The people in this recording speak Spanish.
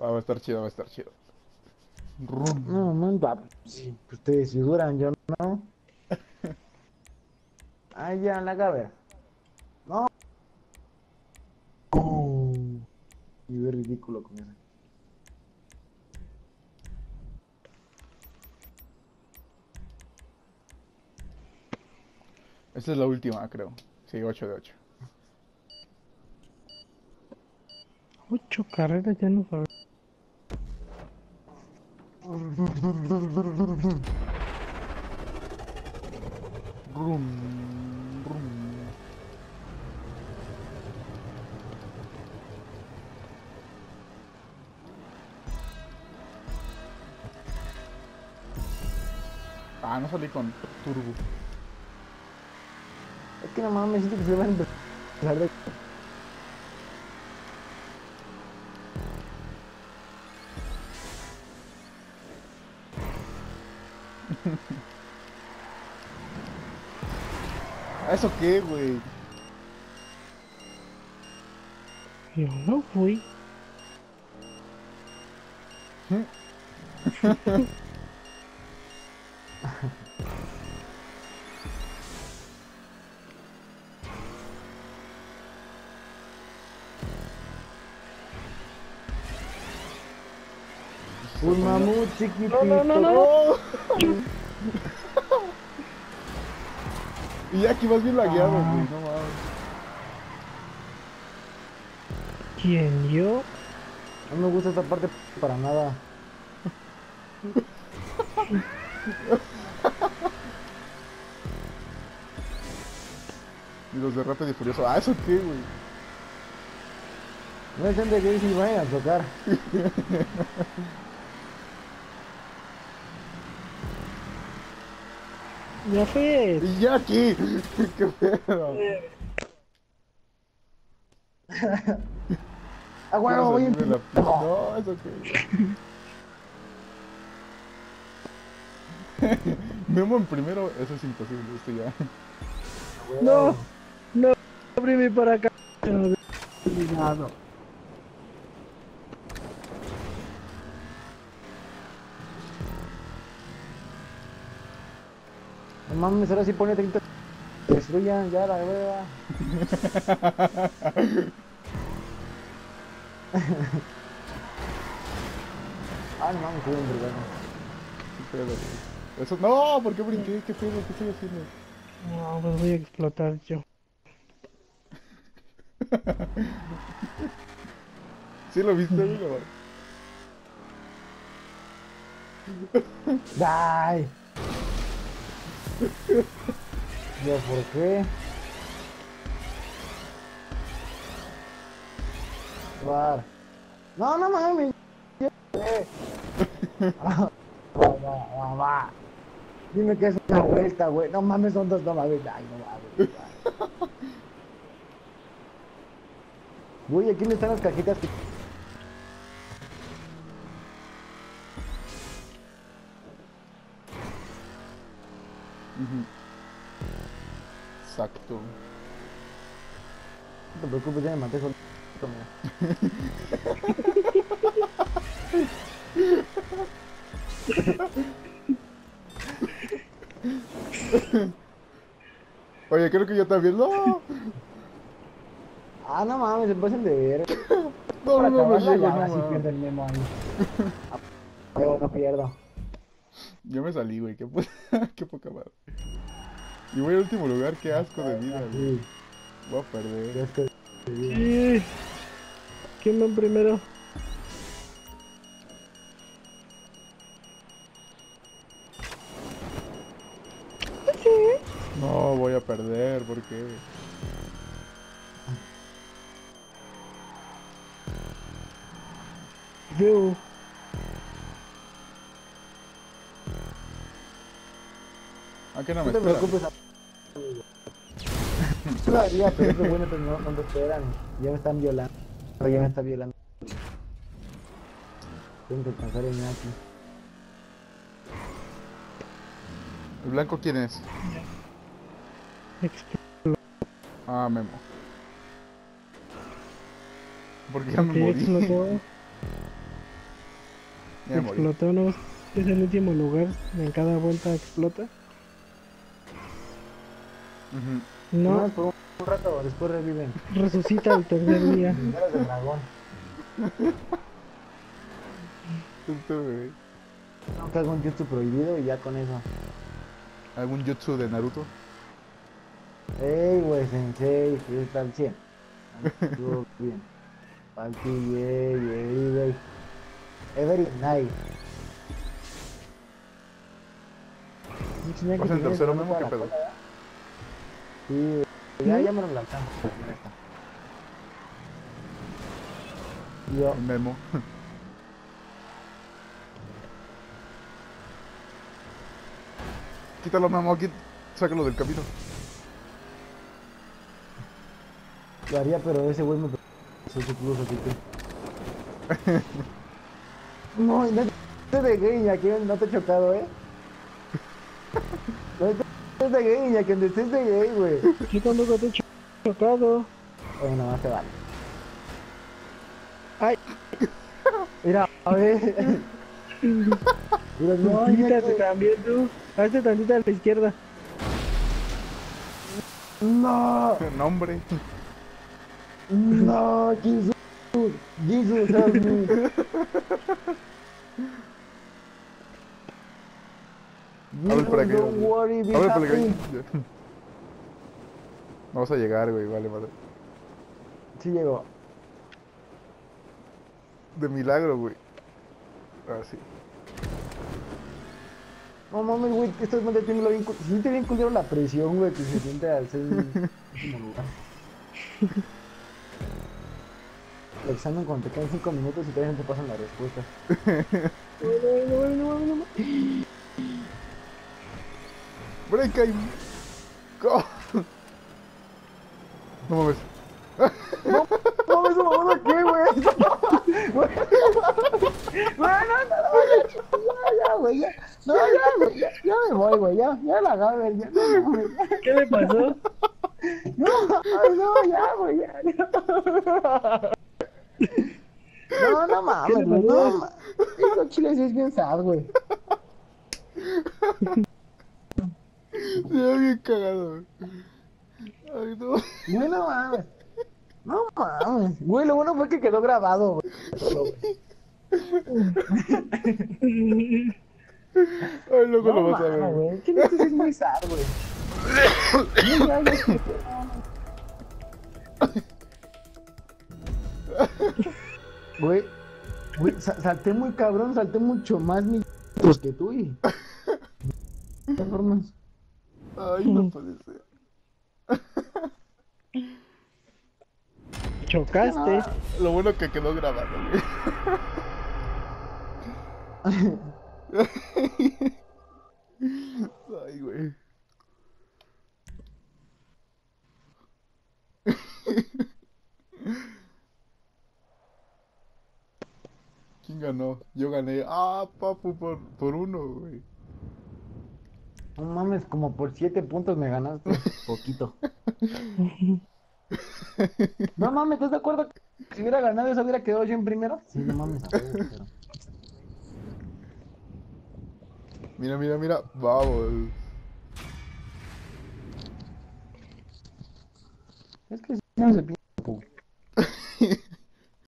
Va a estar chido, va a estar chido. Rum. No, man, sí, ustedes figuran, yo no. Ah, ya, la cabe. No. Y ve ridículo con eso. Esta es la última, creo. Sí, 8 de 8. 8 carreras ya no sabes. Rum, rum. Ah, no salí con turbo. Es que no mames, siento que se van a empezar de... ¿Eso qué, güey? Yo no fui. Un mamut chiquitito. No, no, no, no. ¡No! Y ya aquí vas bien lagueado, güey. No mames. ¿Quién, yo? No me gusta esta parte para nada. Y los de Rápido y Furioso. Ah, ¿eso qué, güey? No es gente que si vayan a tocar. Ya fue. Y ya aquí. ¿Qué pedo? Ah, bueno, voy Quiero en... salirme la... No, ¿eso qué? Memo en primero, eso es imposible, esto ya. No, no, abrime para acá. Olvidado. No mames, ahora sí pone 30. Destruyan ya la hueva. Ah, no mames, estoy en ¿Qué pedo, güey? Eso... No, ¿por qué brinqué? ¿Qué pedo? ¿Qué estoy haciendo? No, pues voy a explotar yo. ¿Sí lo viste, güey? ¡Ay! ¿Yo por qué? Var. No, no mames. Va. Dime que es una vuelta, güey. No mames, son dos, no mames. Ay, no mames. Güey, aquí me están las cajitas que... Ujú. Exacto. No te preocupes, ya me maté solito, mira. Oye, creo que yo también. ¡No! Ah, no mames, se pasan de ver. No, Para no, no, no acabarla y llego, no ahora sí mames. pierde el memo ahí. Pero no pierdo. Yo me salí, güey. Qué, qué poca madre. Y voy al último lugar, qué asco de vida, güey. Sí, Voy a perder. es que... Sí. ¿Quién va en primero? No, voy a perder, ¿por qué? Yo. ¿A qué no No me te esperan? preocupes, todavía, pero es bueno, pero no, no te esperan. Ya me están violando. Ya me está violando. Tengo que alcanzar el Naki. ¿El blanco quién es? Ah, Memo. Porque ya me ¿Qué morí. explotó? Ya me morí. Explotó, ¿no? Es el último lugar. En cada vuelta explota. Ujú. No, No, es por un rato, después reviven. resucita el tercer día. Mineros de dragón. Güey. No, que haga un jutsu prohibido y ya con eso. ¿Algún jutsu de Naruto? Ey, güey, sensei, que está al 100. Estuvo bien. Palki, yey. Every night. Un chinga que ¿Vas en tienes tercero, jugando Memo? toda ¿Qué la pedo? cola, ¿verdad? Sí, ya me lo lanzamos. Y yo, Memo. Quítalo, Memo, sácalo del camino. lo haría, pero ese güey me soy su plus, así que. No, y no te de gay, aquí no te he chocado, No estés de gay, que donde estés de gay, güey. Yo tampoco te he chocado. Oye, nomás te vale. Ay. Mira, a ver. Mira, No, quítate también tú. Hazte tantita a la izquierda. No, Nombre. no, Jesus, help me. Abre el Jesus, paracaídas. don't worry, be Abre el happy. paracaídas. Vamos a llegar, güey, vale, madre. Sí llegó. De milagro, güey. Ah, sí. No mames, güey, estos man tienen bien, se siente bien culero la presión, güey, que se siente al ser un último lugar. El examen cuando te quedan 5 minutos y todavía no te pasan las respuestas. No. Break time. Go. No mames. No, eso mamada qué, güey. Güey, ya, güey, ya. No, ya, güey, ya me voy, güey, ya la agarré, ya, no, mames, ¿Qué le pasó? no, ya, güey, ya. No mames, güey, no mames. Eso chile sí es bien sad, güey. Se ve bien cagado, güey. Ay, no. Güey, no mames. No mames. Güey, lo bueno fue que quedó grabado, güey. Ay, luego No lo vas a ver, mames, güey. güey. Chile sí es muy sad, güey. No, ya, Güey, salté muy cabrón, salté mucho más minutos que tú y... De todas formas. Ay, no puede ser. Chocaste. Lo bueno que quedó grabado, güey. Ay, güey. ¿Quién ganó? Yo gané. Ah, papu, por uno, güey. No mames, como por 7 puntos me ganaste. Poquito. No mames, ¿estás de acuerdo que si hubiera ganado eso hubiera quedado yo en primero? Sí, no mames, a huevo, pero... Mira, mira, mira. Vamos. Es que si no se piensa,